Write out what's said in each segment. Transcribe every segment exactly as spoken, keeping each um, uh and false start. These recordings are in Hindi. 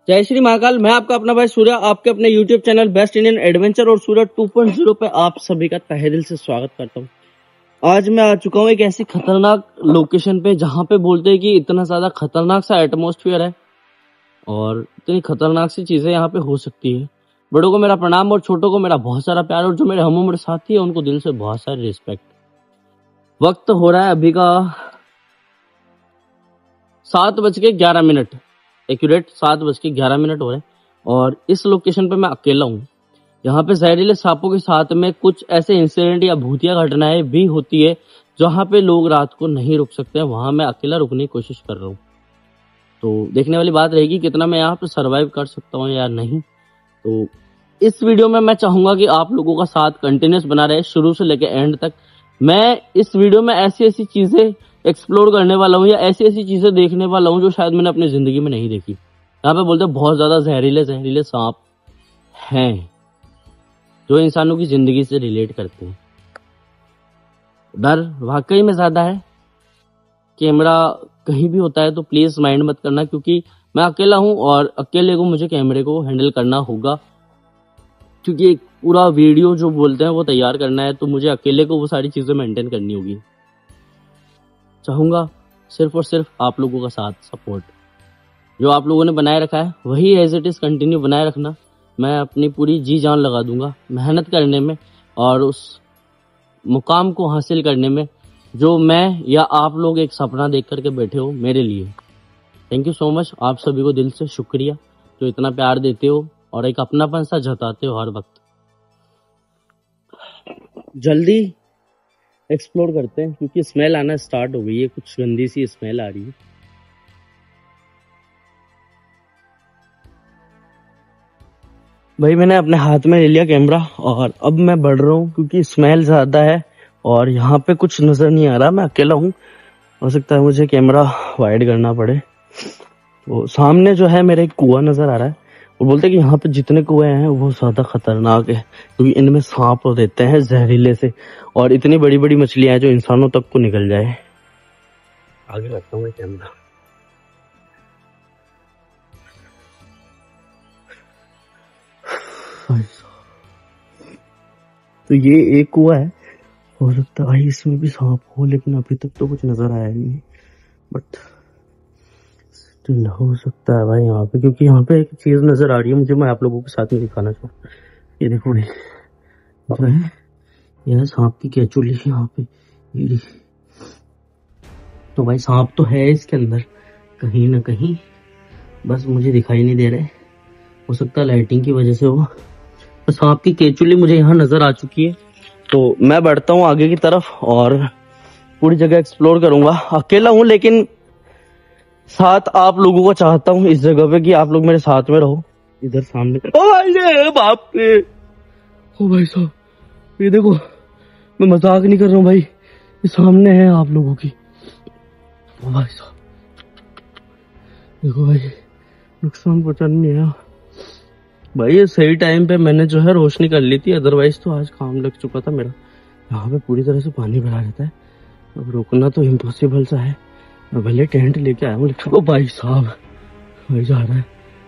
जय श्री महाकाल। मैं आपका अपना भाई सूर्य, आपके अपने YouTube channel best Indian adventure और सूर्य टू पॉइंट ज़ीरो पे आप सभी का तहे दिल से स्वागत करता हूँ। आज मैं आ चुका हूँ एक ऐसी खतरनाक लोकेशन पे जहाँ पे बोलते हैं कि इतना ज्यादा खतरनाक सा एटमॉस्फेयर है और इतनी खतरनाक सी चीजें यहाँ पे हो सकती है। बड़ों को मेरा प्रणाम और छोटों को मेरा बहुत सारा प्यार, और जो मेरे हम उम्र साथी है उनको दिल से बहुत सारी रिस्पेक्ट। वक्त हो रहा है अभी का सात बज के ग्यारह मिनट एक्यूरेट सात बज के ग्यारह मिनट हो रहे हैं और इस लोकेशन पे मैं अकेला हूँ। यहाँ पे जहरीले सांपों के साथ में कुछ ऐसे इंसिडेंट या भूतिया घटनाएं भी होती है जहाँ पे लोग रात को नहीं रुक सकते हैं। वहां मैं अकेला रुकने की कोशिश कर रहा हूँ, तो देखने वाली बात रहेगी कितना मैं यहाँ पे सरवाइव कर सकता हूँ या नहीं। तो इस वीडियो में मैं चाहूंगा कि आप लोगों का साथ कंटिन्यूस बना रहे शुरू से लेकर एंड तक। मैं इस वीडियो में ऐसी ऐसी चीजें एक्सप्लोर करने वाला हूँ या ऐसी ऐसी चीजें देखने वाला हूँ जो शायद मैंने अपनी जिंदगी में नहीं देखी। यहाँ पे बोलते हैं बहुत ज्यादा जहरीले जहरीले सांप हैं जो इंसानों की जिंदगी से रिलेट करते हैं। डर वाकई में ज्यादा है। कैमरा कहीं भी होता है तो प्लीज माइंड मत करना, क्योंकि मैं अकेला हूं और अकेले को मुझे कैमरे को हैंडल करना होगा, क्योंकि एक पूरा वीडियो जो बोलते हैं वो तैयार करना है, तो मुझे अकेले को वो सारी चीजें मेंटेन करनी होगी। चाहूंगा सिर्फ और सिर्फ आप लोगों का साथ सपोर्ट जो आप लोगों ने बनाए रखा है वही एज इट इज कंटिन्यू बनाए रखना। मैं अपनी पूरी जी जान लगा दूंगा मेहनत करने में और उस मुकाम को हासिल करने में जो मैं या आप लोग एक सपना देख करके बैठे हो मेरे लिए। थैंक यू सो मच, आप सभी को दिल से शुक्रिया जो इतना प्यार देते हो और एक अपनापन सा जताते हो हर वक्त। जल्दी एक्सप्लोर करते हैं क्योंकि स्मेल आना स्टार्ट हो गई है, कुछ गंदी सी स्मेल आ रही है। भाई मैंने अपने हाथ में ले लिया कैमरा और अब मैं बढ़ रहा हूँ क्योंकि स्मेल ज्यादा है और यहाँ पे कुछ नजर नहीं आ रहा। मैं अकेला हूँ, हो सकता है मुझे कैमरा वाइड करना पड़े। तो सामने जो है मेरे एक कुआं नजर आ रहा है और बोलते हैं कि यहाँ पे जितने कुएं हैं वो ज्यादा खतरनाक है क्योंकि इनमें सांप रहते हैं जहरीले से और इतनी बड़ी बड़ी मछलियां हैं जो इंसानों तक को निकल जाए। आगे रखता हूँ कैमरा। तो ये एक कुआ है, हो सकता है इसमें भी सांप हो, लेकिन अभी तक तो कुछ नजर आया नहीं, बट स्टिल हो सकता है भाई यहाँ पे, क्योंकि यहाँ पे एक चीज नजर आ रही है मुझे, मैं आप लोगों के साथ में दिखाना चाहूँ। ये देखो भाई जो है यह सांप की केचुली यहाँ पे, ये तो भाई सांप तो है इसके अंदर कहीं ना कहीं, बस मुझे दिखाई नहीं दे रहे। हो सकता है लाइटिंग की वजह से हो। तो सांप की केचुली मुझे यहाँ नजर आ चुकी है, तो मैं बढ़ता हूँ आगे की तरफ और पूरी जगह एक्सप्लोर करूंगा। अकेला हूँ लेकिन साथ आप लोगों को चाहता हूँ इस जगह पे कि आप लोग मेरे साथ में रहो। इधर सामने ओ बाप रे, ओ भाई साहब ये देखो, मैं मजाक नहीं कर रहा हूँ भाई, ये सामने है आप लोगों की। ओ भाई साहब देखो भाई, नुकसान पहुंचा नहीं है भाई। ये सही टाइम पे मैंने जो है रोशनी कर ली थी, अदरवाइज तो आज काम लग चुका था मेरा। यहाँ पे पूरी तरह से पानी भरा रहता है, अब रोकना तो इम्पॉसिबल सा है। मैं भले टेंट लेके आया हूँ लेकिन ओ भाई साहब भाई जा रहा है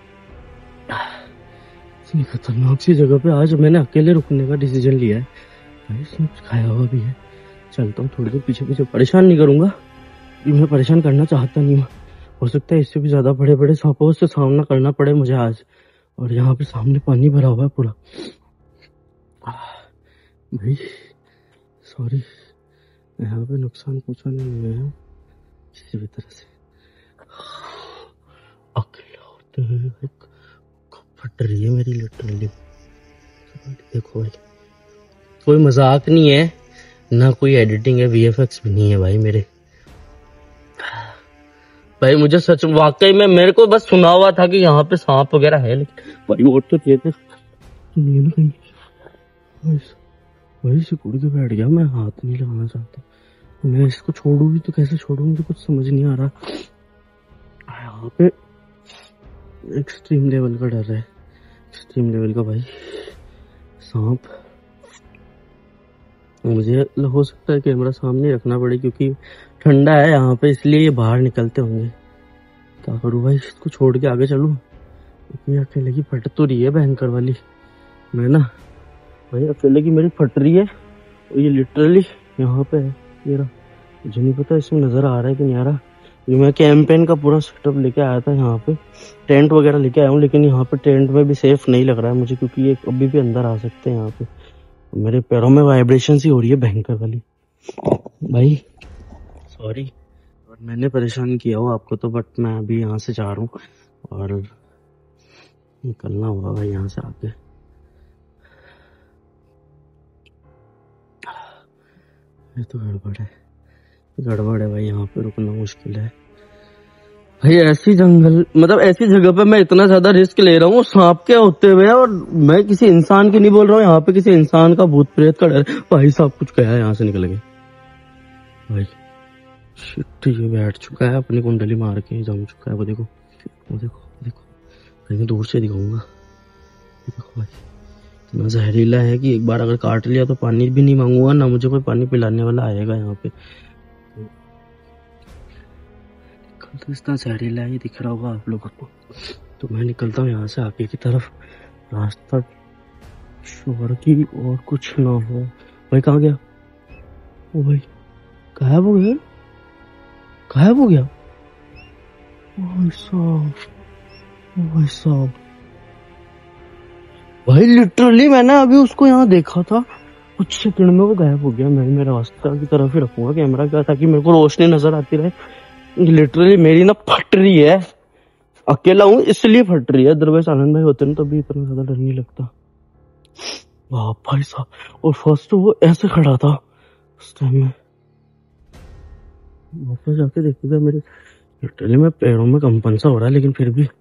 इतनी खतरनाक सी जगह पे। आज मैंने अकेले रुकने का डिसीजन लिया है भाई, इसमें कुछ खाया हुआ भी है। चलता हूँ थोड़ी देर पीछे पीछे, परेशान नहीं करूंगा क्योंकि मैं परेशान करना चाहता नहीं हूँ। हो सकता है इससे भी ज्यादा बड़े बड़े सांपों से सामना करना पड़े मुझे आज, और यहाँ पे सामने पानी भरा हुआ है पूरा। भाई सॉरी, यहाँ पे नुकसान पहुंचा नहीं है किसी भी तरह से। अकेला होते हुए फट रही है मेरी लिटरली। देखो भाई कोई मजाक नहीं है, ना कोई एडिटिंग है, वीएफएक्स भी नहीं है भाई मेरे। भाई मुझे सच वाकई में मेरे को बस सुना हुआ था कि यहाँ पे सांप वगैरह है, लेकिन भाई और तो थे नहीं ना कहीं। भाई सिकुड़ के बैठ गया, मैं हाथ नहीं लगाना चाहता। मैं इसको छोड़ू भी तो कैसे छोड़ू, मुझे कुछ समझ नहीं आ रहा। यहाँ पे एक्सट्रीम लेवल का डर है, एक्सट्रीम लेवल का भाई सांप। मुझे हो सकता है कैमरा सामने रखना पड़े क्योंकि ठंडा है यहाँ पे, इसलिए ये बाहर निकलते होंगे। क्या करूँ भाई, इसको छोड़ के आगे चलूँ ये अकेले की फट तो रही है भयंकर वाली। मैं ना भाई अकेले की मेरी फट रही है और ये लिटरली यहाँ पे है। ये रहा, मुझे नहीं पता इसमें नजर आ रहा है कि नहीं आ रहा। ये मैं कैंपेन का पूरा सेटअप लेके आया था, यहाँ पे टेंट वगैरह लेके आया हूँ, लेकिन यहाँ पे टेंट में भी सेफ नहीं लग रहा है मुझे, क्योंकि ये अभी भी अंदर आ सकते हैं यहाँ पे। मेरे पैरों में वाइब्रेशन सी हो रही है भयंकर वाली। भाई सॉरी और मैंने परेशान किया हो आपको तो, बट मैं अभी यहाँ से जा रहा हूँ और निकलना होगा भाई यहाँ से आके। ये तो गड़बड़ है, गड़बड़ है भाई, यहाँ पे रुकना मुश्किल है भाई। ऐसी जंगल मतलब ऐसी जगह पे मैं इतना ज्यादा रिस्क ले रहा हूँ, सांप के होते हुए, और मैं किसी इंसान की नहीं बोल रहा हूँ, यहाँ पे किसी इंसान का भूत प्रेत का डर। भाई साहब कुछ गया है, यहाँ से निकल गए भाई। शिट, ये बैठ चुका है अपनी कुंडली मार के जम चुका है। वो देखो वो देखो देखो, कहीं दूर से दिखाऊंगा। देखो भाई इतना जहरीला है कि एक बार अगर काट लिया तो पानी भी नहीं मांगूंगा, ना मुझे कोई पानी पिलाने वाला आएगा यहाँ पे। तो इतना जहरीला है, ये दिख रहा होगा आप लोगों को। तो मैं निकलता हूँ यहाँ से आगे की तरफ, रास्ता शोर की और कुछ ना हो। भाई कहाँ गया? ओ भाई गायब हो गया, गायब हो गया भाई साहब। भाई साहब भाई लिटरली मैंने अभी उसको यहाँ देखा था, कुछ सेकंड में वो गायब हो गया। मैं मेरे रास्ता की तरफ ही रखूंगा कैमरा क्या, ताकि मेरे को रोशनी नजर आती रहे। लिटरली मेरी ना फट रही है, अकेला हूँ इसलिए फट रही है, अदरवाइज आनंद भाई होते ना तभी इतना ज्यादा डर नहीं लगता। वाह भाई साहब, और फर्स्ट तो वो ऐसे खड़ा था उस टाइम में, वापस जाके देखते थे मेरे लिटरली में पैरों में कंपन सा हो रहा है, लेकिन फिर भी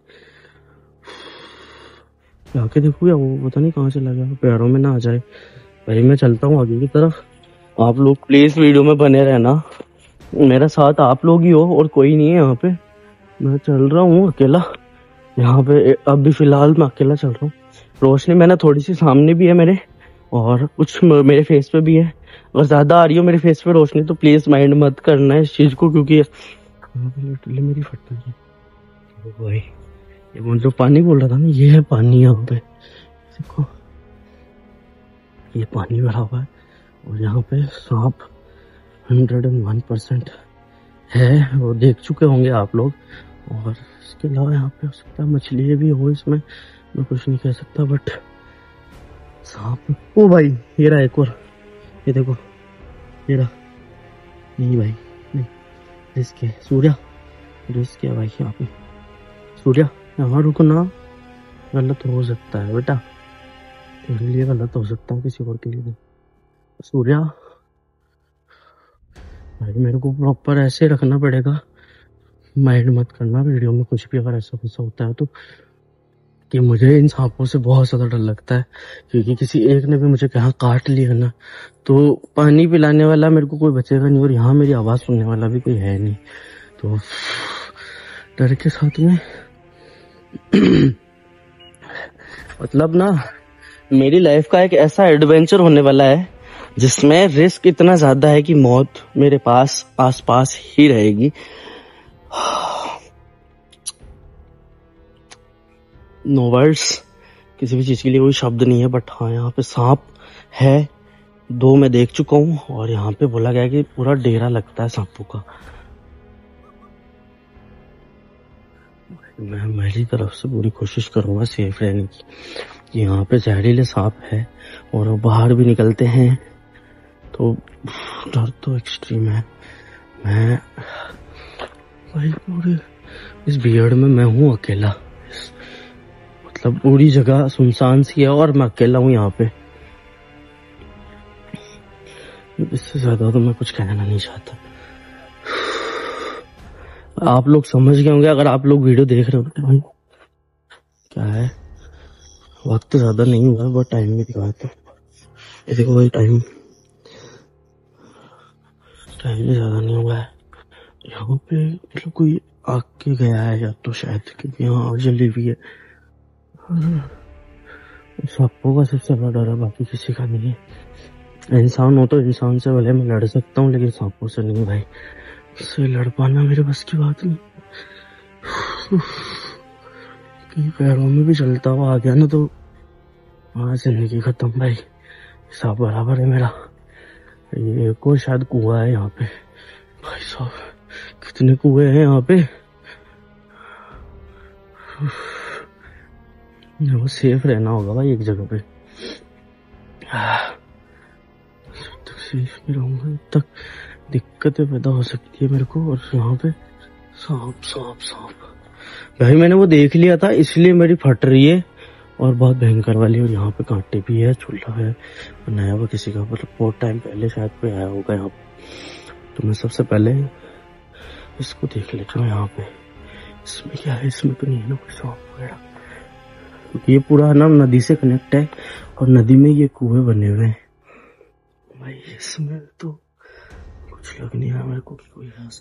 जाके देखूँ या वो पता नहीं कहाँ चला गया, पैरों में ना आ जाए। भाई मैं चलता हूँ आगे की तरफ, आप लोग प्लीज वीडियो में बने रहना, मेरा साथ आप लोग ही हो और कोई नहीं है यहाँ पे। मैं चल रहा हूँ अकेला यहाँ पे, अभी फिलहाल मैं अकेला चल रहा हूँ। रोशनी मैंने थोड़ी सी सामने भी है मेरे, और कुछ मेरे फेस पे भी है। अगर ज्यादा आ रही हो मेरे फेस पे रोशनी तो प्लीज माइंड मत करना इस चीज को, क्योंकि लिटरली मेरी फट रही है। भाई ये वो जो पानी बोल रहा था ना, ये है पानी यहाँ पे, देखो ये पानी भरा हुआ है, और यहाँ पे सांप हंड्रेड एंड वन परसेंट है, वो देख चुके होंगे आप लोग। और इसके अलावा यहाँ पे हो सकता है मछली भी हो, इसमें मैं कुछ नहीं कह सकता, बट सांप। ओ भाई ये रहा एक और, ये देखो ये रहा। नहीं भाई नहीं, रिस्क है सूर्या, रिस्क है भाई यहाँ पे। सूर्या यहाँ रुकना गलत हो सकता है बेटा, तेरे लिए गलत हो सकता है, किसी और के लिए नहीं। सूर्या भाई मेरे को प्रॉपर ऐसे रखना पड़ेगा, माइंड मत करना वीडियो में कुछ भी अगर ऐसा कुछ होता है तो, कि मुझे इन सांपों से बहुत ज्यादा डर लगता है, क्योंकि किसी एक ने भी मुझे कहा काट लिया ना तो पानी पिलाने वाला मेरे को कोई बचेगा नहीं, और यहाँ मेरी आवाज सुनने वाला भी कोई है नहीं। तो डर के साथ में मतलब ना मेरी लाइफ का एक ऐसा एडवेंचर होने वाला है जिसमें रिस्क इतना ज्यादा है कि मौत मेरे पास आस पास ही रहेगी। नो वर्ड्स, किसी भी चीज के लिए कोई शब्द नहीं है, बट हाँ यहाँ पे सांप है, दो मैं देख चुका हूँ, और यहाँ पे बोला गया कि पूरा डेरा लगता है सांपों का। मैं मेरी तरफ से पूरी कोशिश करूंगा सेफ रहने की। यहाँ पे जहरीले सांप है और बाहर भी निकलते हैं, तो डर तो एक्सट्रीम है। मैं भाई पूरे इस भीड़ में मैं हूँ अकेला, मतलब पूरी जगह सुनसान सी है और मैं अकेला हूँ यहाँ पे। इससे ज्यादा तो मैं कुछ कहना नहीं चाहता। आप लोग समझ गए होंगे अगर आप लोग वीडियो देख रहे हो तो भाई क्या है, वक्त ज्यादा नहीं हुआ बहुत टाइम भी दिखा था। ये देखो भाई टाइम टाइम भी ज्यादा नहीं हुआ है। यहाँ पे मतलब कोई आके गया है या तो शायद, क्योंकि यहाँ आग जली हुई है। सांपों का सबसे बड़ा डर है, बाकी किसी का नहीं है। इंसान हो तो इंसान से भले मैं लड़ सकता हूँ, लेकिन सांपों से नहीं भाई, उससे लड़ पाना मेरे बस की बात नहीं। कहीं पैरों में भी चलता हुआ आ गया ना तो वहां जिंदगी खत्म भाई। हिसाब बराबर है मेरा। ये एक और शायद कुआं है यहाँ पे। भाई साहब कितने कुएं हैं यहाँ पे। वो सेफ रहना होगा भाई एक जगह पे। तक सेफ में रहूंगा तक दिक्कतें पैदा हो सकती है मेरे को। और यहाँ पे सांप सांप सांप भाई मैंने वो देख लिया था इसलिए मेरी फट रही है और बहुत भयंकर वाली। और यहाँ पे कांटे भी है, चूल्हा है बनाया हुआ किसी का, मतलब बहुत टाइम पहले शायद कोई आया होगा यहाँ पे। तो मैं सबसे पहले इसको देख लेता हूँ यहाँ पे इसमें क्या है। इसमें तो नहीं है ना कोई सांप वगैरह, क्योंकि ये पूरा ना नदी से कनेक्ट है और नदी में ये कुएं बने हुए हैं भाई। इसमें तो कुछ लग नहीं रहा मेरे को कि कोई है।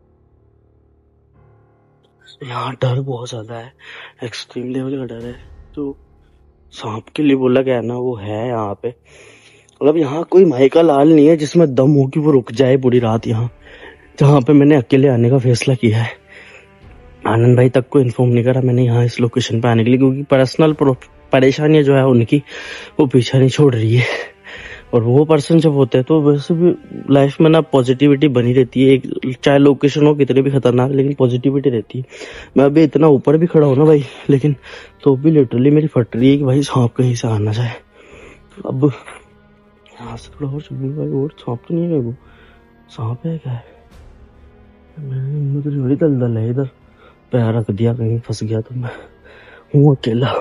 यहाँ डर बहुत ज्यादा है, एक्सट्रीम लेवल का डर है। तो सांप के लिए बोला गया ना वो है यहाँ पे। मतलब यहाँ कोई माई का लाल नहीं है जिसमें दम हो कि वो रुक जाए पूरी रात यहाँ, जहाँ पे मैंने अकेले आने का फैसला किया है। आनंद भाई तक को इन्फॉर्म नहीं करा मैंने यहाँ इस लोकेशन पे आने के लिए, क्योंकि पर्सनल परेशानियां जो है उनकी वो पीछा नहीं छोड़ रही है। और वो पर्सन जब होते हैं तो वैसे भी लाइफ में ना पॉजिटिविटी बनी रहती है। एक चाहे लोकेशन हो कितनी भी खतरनाक, लेकिन पॉजिटिविटी रहती है। मैं अभी इतना ऊपर भी खड़ा हूँ ना भाई, लेकिन तो भी लिटरली मेरी फट रही है कि भाई सांप कहीं से आना जाए। तो अब यहाँ से थोड़ा और चलूंगा भाई। और सांप तो नहीं है, वो सांप है क्या है। मैंने तो बड़ी दलदल है इधर, पैर रख दिया कहीं फंस गया तो मैं हूँ अकेला।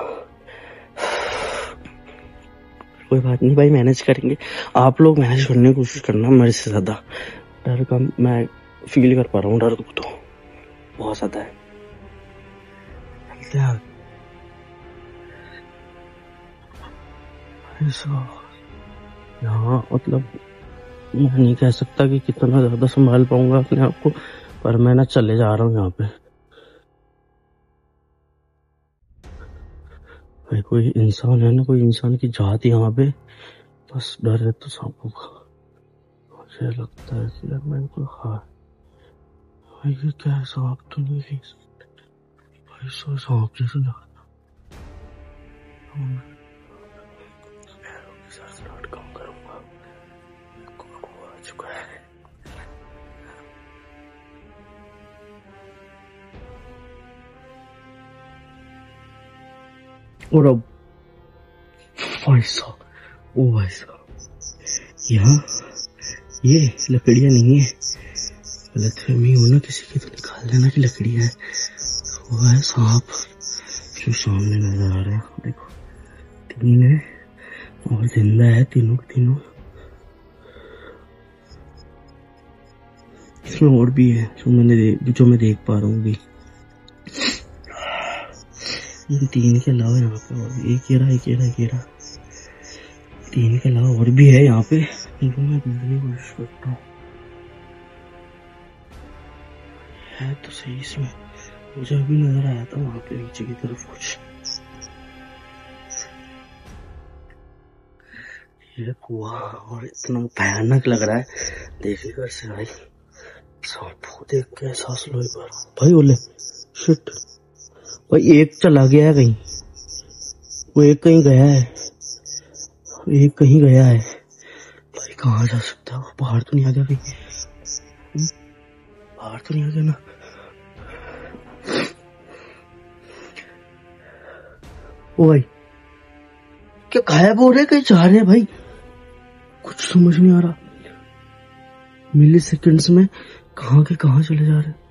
कोई बात नहीं भाई, मैनेज करेंगे। आप लोग मैनेज करने की कोशिश करना, मेरे से ज्यादा डर का मैं फील कर पा रहा हूँ। डर तो बहुत ज्यादा है। यहाँ मतलब मैं नहीं कह सकता कि कितना ज्यादा संभाल पाऊंगा अपने आप को, पर मैं ना चले जा रहा हूँ यहाँ पे। भाई कोई इंसान है ना, कोई इंसान की जात यहाँ पे, बस डर है तो सांपों का। मुझे लगता है कि यार मैं को हाँ भाई ये क्या है, सांप तो नहीं है भाई। सो सांप जैसे लग रहा कम करूंगा, आ चुका है। और अब भाई साहब, ओ भाई साहब यहाँ ये लकड़ियां नहीं है, गलतफहमी हो ना किसी की तो निकाल देना कि लकड़ियां है। वो है सांप जो सामने नजर आ रहा है। देखो तीन है और जिंदा है तीनों के तीनों। इसमें और भी है जो मैंने जो मैं देख पा रहा हूँ। इन तीन के अलावा यहाँ पे और एक ये रहा एक ये रहा एक ये रहा तीन के अलावा और भी है यहाँ पे, इनको मैं ढूंढने की कोशिश करता हूँ। है तो सही इसमें, मुझे अभी नजर आया था वहां पे नीचे की तरफ कुछ। ये कुआं और इतना भयानक लग रहा है देखने का से भाई। सांप को देख के एहसास लो एक बार भाई। बोले शिट भाई, एक चला गया है कहीं, वो एक कहीं गया है, एक कहीं गया है भाई। कहाँ जा सकता है, बाहर तो नहीं आ गया कहीं, बाहर तो नहीं आ गया ना। ओ भाई क्या गायब हो रहे, कहीं जा रहे हैं भाई, कुछ समझ नहीं आ रहा। मिली सेकेंड्स में कहाँ के कहाँ चले जा रहे।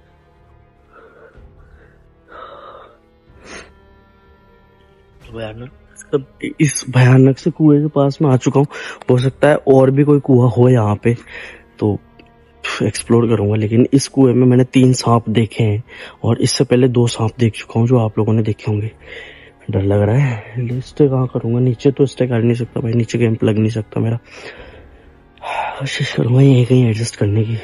भयानक, तब इस भयानक से कुएं के पास में आ चुका हूँ। हो सकता है और भी कोई कुआं हो यहाँ पे तो एक्सप्लोर करूंगा, लेकिन इस कुएं में मैंने तीन सांप देखे हैं और इससे पहले दो सांप देख चुका हूँ जो आप लोगों ने देखे होंगे। डर लग रहा है। स्टे कहाँ करूंगा, नीचे तो स्टे कर नहीं सकता भाई, नीचे कैंप लग नहीं सकता मेरा। कोशिश करूंगा यहीं कहीं एडजस्ट करने की।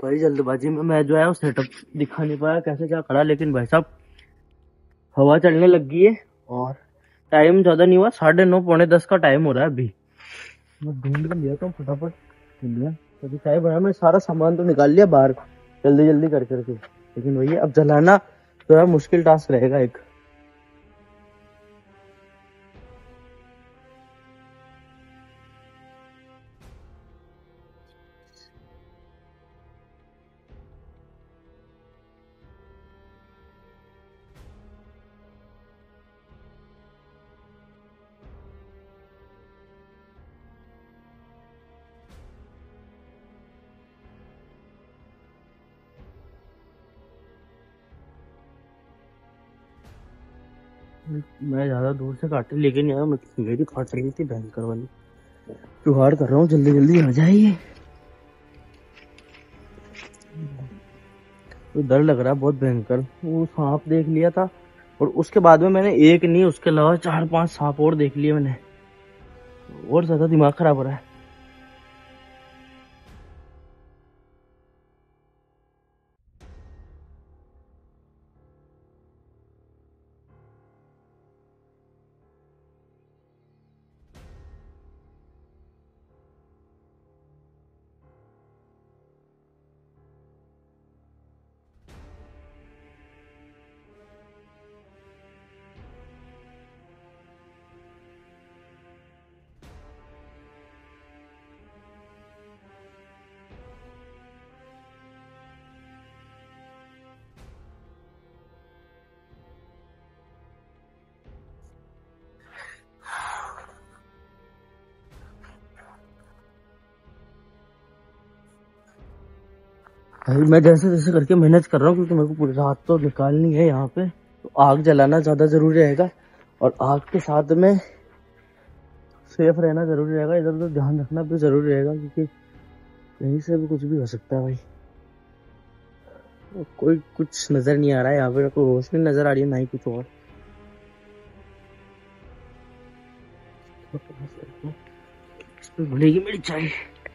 भाई जल्दबाजी में मैं जो है वो सेटअप दिखा नहीं पाया कैसे क्या करा, लेकिन भाई साहब हवा चलने लग गई है और टाइम ज्यादा नहीं हुआ, साढ़े नौ पौने दस का टाइम हो रहा है अभी। मैं ढूंढ लिया तो फटाफट लिया, तो चाय बनाया, मैं सारा सामान तो निकाल लिया बाहर जल्दी जल्दी कर करके, लेकिन भैया अब जलाना तो यार मुश्किल टास्क रहेगा एक। मैं ज्यादा दूर से काटे लेकिन यार मेरी फट रही थी भयंकर वाली, जुगाड़ कर रहा हूँ जल्दी जल्दी हो जाए। तो डर लग रहा है बहुत भयंकर, वो सांप देख लिया था और उसके बाद में मैंने एक नहीं उसके अलावा चार पांच सांप और देख लिए मैंने, और ज्यादा दिमाग खराब हो रहा है। भाई मैं जैसे जैसे करके मेहनत कर रहा हूँ क्योंकि मेरे को पूरी रात तो निकालनी है यहाँ पे, तो आग जलाना ज्यादा जरूरी रहेगा और आग के साथ में सेफ रहना जरूरी रहेगा, इधर उधर ध्यान रखना भी जरूरी रहेगा क्योंकि कहीं से भी कुछ भी हो सकता है भाई। कोई कुछ नजर नहीं आ रहा है यहाँ पे, कोई रोशनी नजर आ रही है ना ही कुछ और। इसमें भुलेगी मेरी चाय।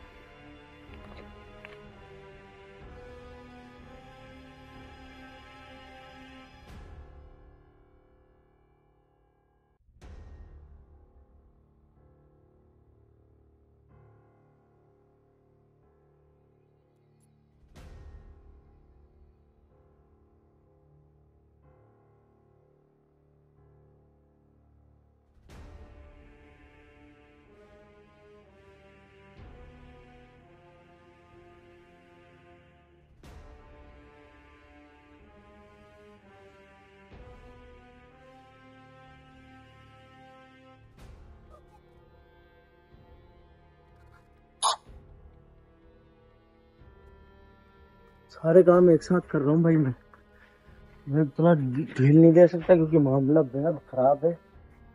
सारे काम एक साथ कर रहा हूँ भाई मैं मैं इतना ढील नहीं दे सकता क्योंकि मामला बेहद खराब है।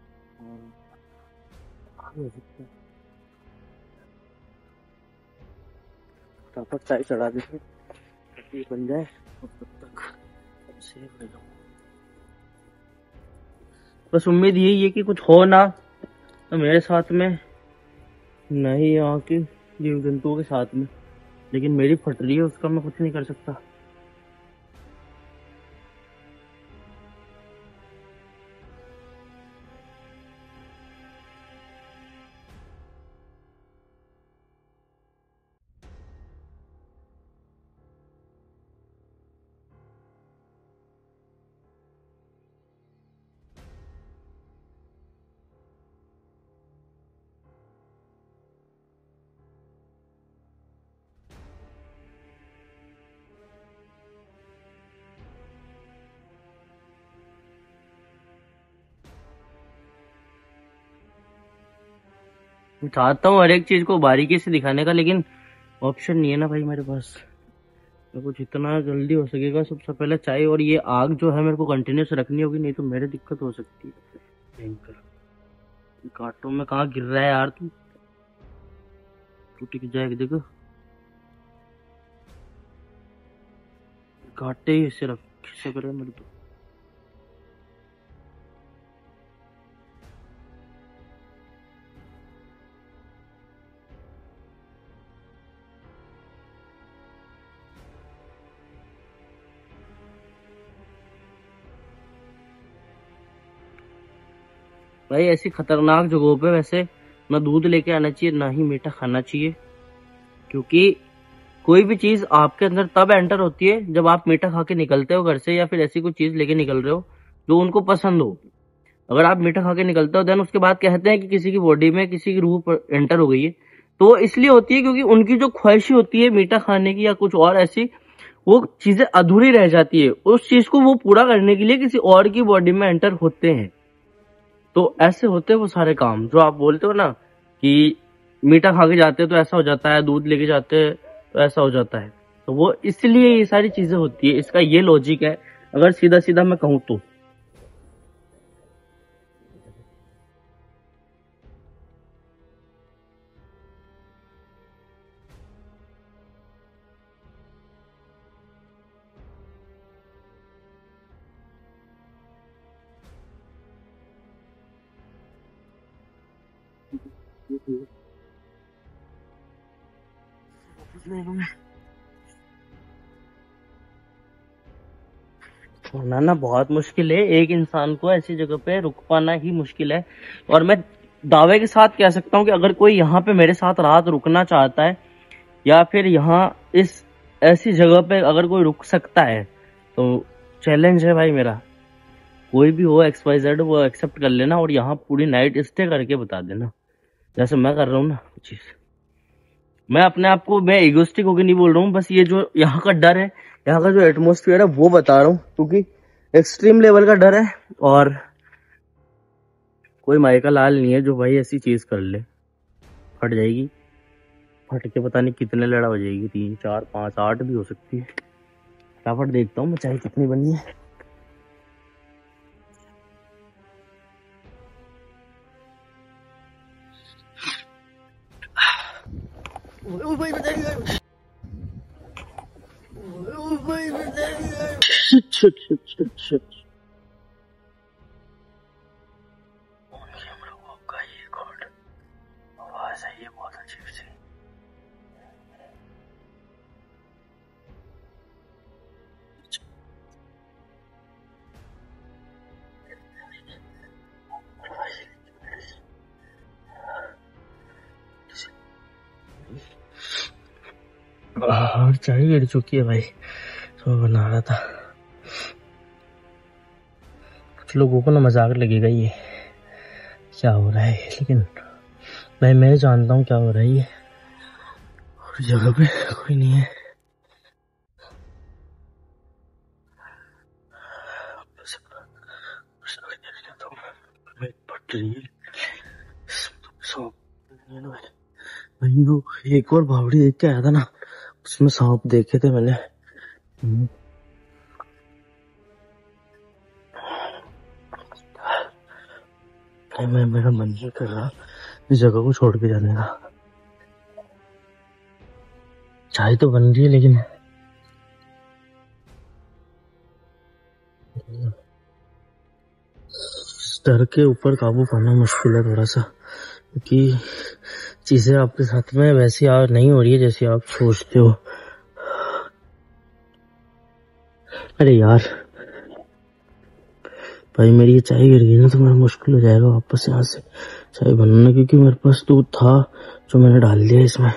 फटाफट चाय चढ़ा देते बन जाए और तब तक सेफ रह जाऊँ। बस उम्मीद यही है कि कुछ हो ना तो मेरे साथ में, नहीं यहाँ की जीव जंतुओं के साथ में, लेकिन मेरी फट रही है उसका मैं कुछ नहीं कर सकता। चाहता हूँ हर एक चीज को बारीकी से दिखाने का, लेकिन ऑप्शन नहीं है ना भाई मेरे पास। मेरे को जितना जल्दी हो सकेगा सबसे पहले चाय और ये आग जो है मेरे को कंटिन्यूस रखनी होगी, नहीं तो मेरे दिक्कत हो सकती है भयंकर। कांटों में कहाँ गिर रहा है यार तू, तू टिक जाएगा देखो, कांटे ही सिर्फ खिसक रहे मेरे तो। भाई ऐसी खतरनाक जगहों पे वैसे ना दूध लेके आना चाहिए ना ही मीठा खाना चाहिए, क्योंकि कोई भी चीज आपके अंदर तब एंटर होती है जब आप मीठा खा के निकलते हो घर से, या फिर ऐसी कोई चीज लेके निकल रहे हो जो उनको पसंद हो। अगर आप मीठा खा के निकलते हो देन उसके बाद कहते हैं कि किसी की बॉडी में किसी की रूह एंटर हो गई है, तो वो इसलिए होती है क्योंकि उनकी जो ख्वाहिश होती है मीठा खाने की या कुछ और ऐसी, वो चीजें अधूरी रह जाती है, उस चीज को वो पूरा करने के लिए किसी और की बॉडी में एंटर होते हैं। तो ऐसे होते हैं वो सारे काम जो आप बोलते हो ना कि मीठा खा के जाते हैं तो ऐसा हो जाता है, दूध लेके जाते हैं तो ऐसा हो जाता है, तो वो इसलिए ये सारी चीजें होती है। इसका ये लॉजिक है अगर सीधा सीधा मैं कहूँ तो। होना ना बहुत मुश्किल है, एक इंसान को ऐसी जगह पे रुक पाना ही मुश्किल है। और मैं दावे के साथ कह सकता हूँ कि अगर कोई यहाँ पे मेरे साथ रात रुकना चाहता है या फिर यहाँ इस ऐसी जगह पे अगर कोई रुक सकता है तो चैलेंज है भाई मेरा। कोई भी हो एक्स वाई जेड वो एक्सेप्ट कर लेना और यहाँ पूरी नाइट स्टे करके बता देना, जैसे मैं कर रहा हूँ ना चीज। मैं अपने आप को मैं इगोस्टिक होकर नहीं बोल रहा हूँ, बस ये जो यहाँ का डर है, यहाँ का जो एटमोस्फियर है वो बता रहा हूँ, क्योंकि एक्सट्रीम लेवल का डर है। और कोई माई का लाल नहीं है जो भाई ऐसी चीज कर ले, फट जाएगी, फट के पता नहीं कितने लड़ा हो जाएगी, तीन चार पांच आठ भी हो सकती है। फटाफट देखता हूँ मैं चाय कितनी बनी है। ओ भाई बताइए, ओ भाई बताइए। Shit shit shit shit shit. का ये गॉड आवाज है ये बहुत अजीब सी। और चाय गिर चुकी है भाई, तो मैं बना रहा था। कुछ लोगों को ना मजाक लगेगा ये क्या हो रहा है, लेकिन भाई मैं जानता हूँ क्या हो रहा है ये, और जगह पे कोई नहीं है। एक और भावड़ी देख के आया था ना, उसमें सांप देखे थे मैंने। मैं मेरा मन नहीं कर रहा इस जगह को छोड़ के जाने का। चाय तो बन रही है लेकिन डर के ऊपर काबू पाना मुश्किल है थोड़ा सा, क्योंकि चीजें आपके साथ में वैसी आ नहीं हो रही है जैसी आप सोचते हो। अरे यार भाई मेरी ये चाय गिर गई ना तो मेरा मुश्किल हो जाएगा वापस यहाँ से चाय बनाना, क्योंकि मेरे पास दूध था जो मैंने डाल दिया इसमें।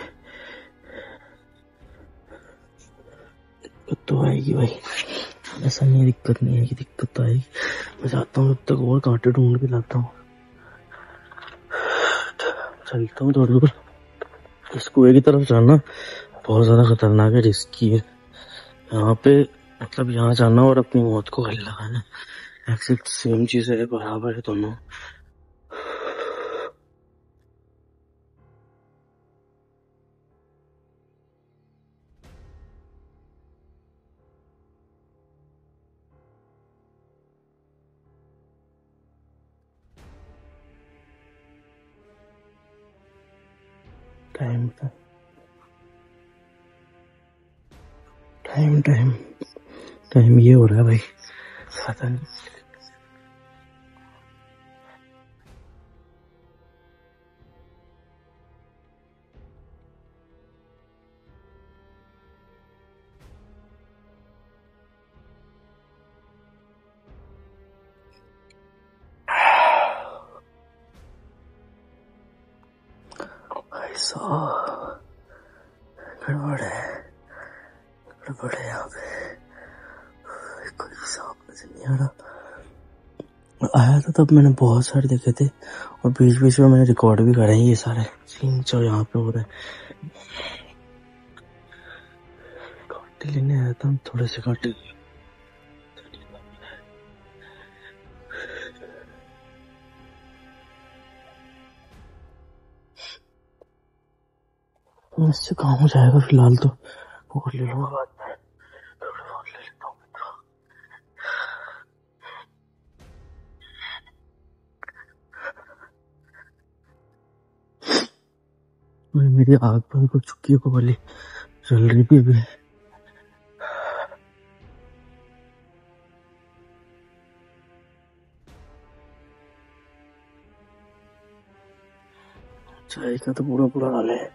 दिक्कत तो आएगी भाई, ऐसा नहीं दिक्कत नहीं है कि दिक्कत तो आएगी। मैं चाहता हूँ तब तक और कांटे ढूंढ के लाता हूँ। चलता हूँ थोड़ी दूर, इस कुएं की तरफ जाना बहुत ज्यादा खतरनाक है, रिस्की है। यहाँ पे मतलब यहाँ जाना और अपनी मौत को गले लगाना एक्सेक्ट सेम चीज है, बराबर है दोनों। टाइम टाइम टाइम टाइम ये हो रहा है भाई, पता नहीं। साहब गड़बड़ है, गड़बड़ है यहाँ पे, कोई साफ नजर नहीं आ रहा। आया था तब मैंने बहुत सारे देखे थे और बीच बीच में मैंने रिकॉर्ड भी करे हैं ये सारे सीन जो यहाँ पे हो रहे हैं। कांटे लेने आया था, हम थोड़े से कांटे इससे काम हो जाएगा फिलहाल तो, और ले लूंगा बाद में, और ले लेता हूँ। मेरी आग पर कुछ चुकी को वाली चल रही थी अभी। चाय का तो पूरा पूरा हाल है।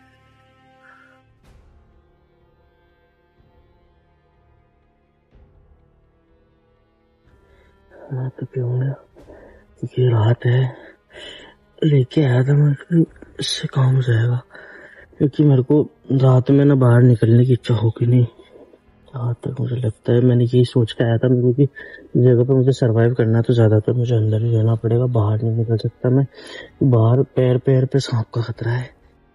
मैं तो पीऊंगा क्योंकि रात है, लेके आया था मैं, इससे काम हो जाएगा क्योंकि मेरे को रात में ना बाहर निकलने की इच्छा होगी नहीं। जहाँ तक मुझे लगता है मैंने यही सोच के आया था, मेरे को कि जगह पे मुझे सरवाइव करना है तो ज्यादातर मुझे अंदर ही रहना पड़ेगा, बाहर नहीं निकल सकता मैं। बाहर पैर पैर पे सांप का खतरा है।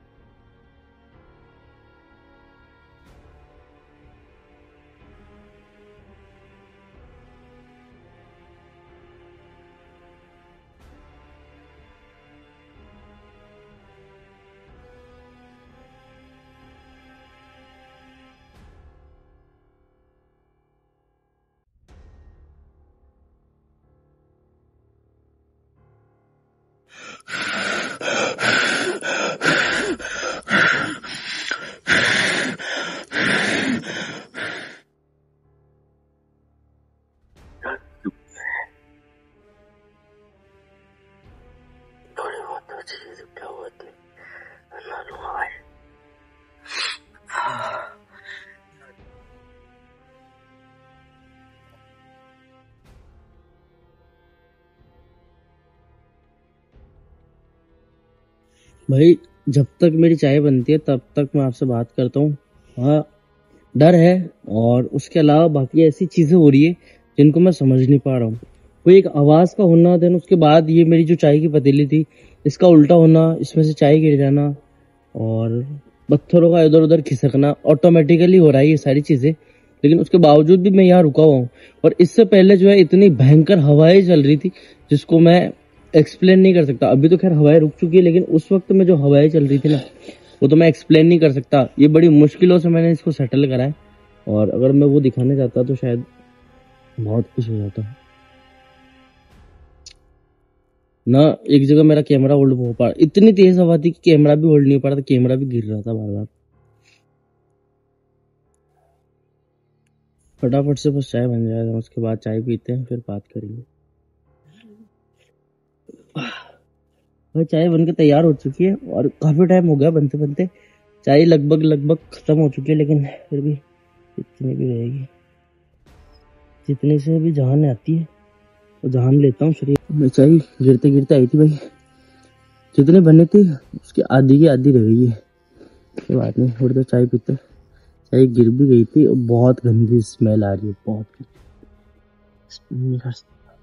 थोड़ी बहुत तो चीज क्या हुआ थी ना लूंगा भाई। भाई जब तक मेरी चाय बनती है तब तक मैं आपसे बात करता हूँ। हाँ डर है, और उसके अलावा बाकी ऐसी चीजें हो रही है जिनको मैं समझ नहीं पा रहा हूँ। कोई एक आवाज का होना, देन उसके बाद ये मेरी जो चाय की पतीली थी इसका उल्टा होना, इसमें से चाय गिर जाना, और पत्थरों का इधर उधर खिसकना ऑटोमेटिकली हो रहा है ये सारी चीजें। लेकिन उसके बावजूद भी मैं यहाँ रुका हुआ हूँ। और इससे पहले जो है इतनी भयंकर हवाएं चल रही थी जिसको मैं एक्सप्लेन नहीं कर सकता। अभी तो खैर हवाएं रुक चुकी है, लेकिन उस वक्त में जो हवाएं चल रही थी ना वो तो मैं एक्सप्लेन नहीं कर सकता। ये बड़ी मुश्किलों से मैंने इसको सेटल करा है, और अगर मैं वो दिखाने जाता तो शायद बहुत कुछ हो जाता ना। एक जगह मेरा कैमरा होल्ड हो पा, इतनी तेज हवा थी कि कैमरा भी होल्ड नहीं पा रहा था, कैमरा भी गिर रहा था बार बार। फटाफट से बस चाय बन जाएगा, उसके बाद चाय पीते हैं फिर बात करेंगे। भाई चाय बनके तैयार हो चुकी है और काफी टाइम हो गया बनते बनते। चाय लगभग लगभग खत्म हो चुकी है, लेकिन फिर भी इतनी भी रहेगी, जितने से भी जान आती है तो जान लेता हूँ शरीर में। चाय गिरते गिरते आई थी भाई, जितने बने थे उसकी आधी की आधी रह गई है। कोई बात नहीं, थोड़ी देर चाय पीते। चाय गिर भी गई थी और बहुत गंदी स्मेल आ रही है, बहुत गंदी।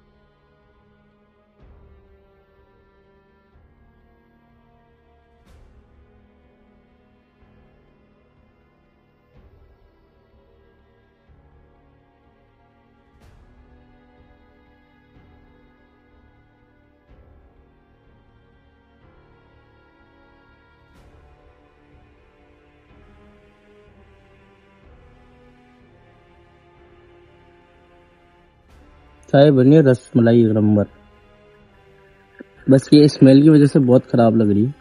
चाय बनी है रस मलाई एक नंबर, बस ये स्मेल की वजह से बहुत खराब लग रही है।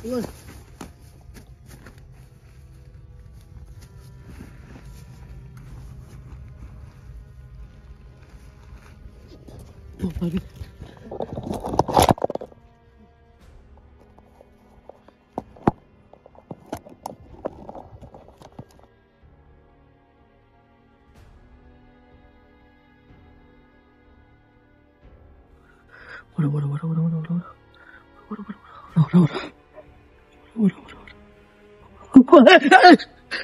Ora, ora, ora, ora, ora, ora, ora, ora, ora, ora, ora, ora, ora.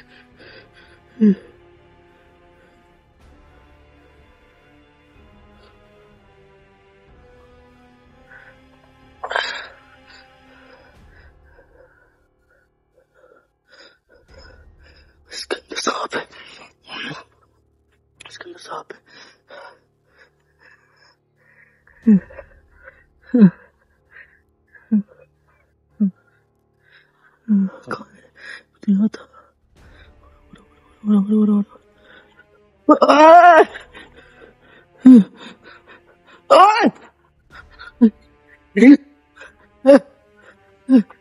इसके अंदर सांप है, इसके अंदर सांप है। कहाँ था? आ! आ!